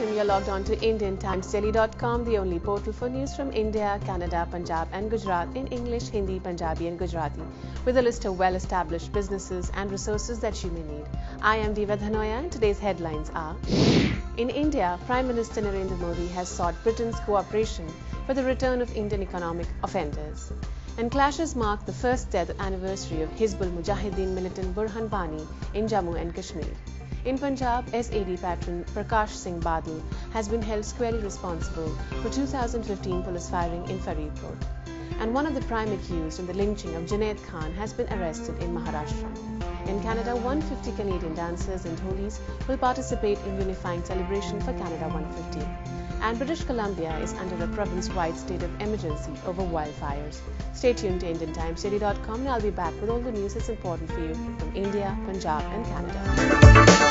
and you're logged on to IndianTimesDaily.com, the only portal for news from India, Canada, Punjab and Gujarat in English, Hindi, Punjabi and Gujarati, with a list of well-established businesses and resources that you may need. I am Diva Dhanoya and today's headlines are: in India, Prime Minister Narendra Modi has sought Britain's cooperation for the return of Indian economic offenders. And clashes mark the first death anniversary of Hizbul Mujahideen militant Burhan Wani in Jammu and Kashmir. In Punjab, SAD patron Prakash Singh Badal has been held squarely responsible for 2015 police firing in Faridkot. And one of the prime accused in the lynching of Junaid Khan has been arrested in Maharashtra. In Canada, 150 Canadian dancers and Holis will participate in unifying celebration for Canada 150. And British Columbia is under a province-wide state of emergency over wildfires. Stay tuned to IndianTimesDaily.com and I'll be back with all the news that's important for you from India, Punjab and Canada.